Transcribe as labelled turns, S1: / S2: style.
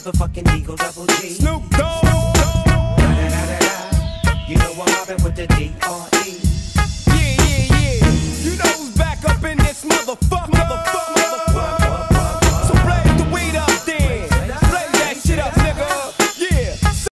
S1: motherfucking Eagle Double G.
S2: Snoop Dogg.
S1: Da-da-da-da-da. You know I'm mobbing with the D.R.E.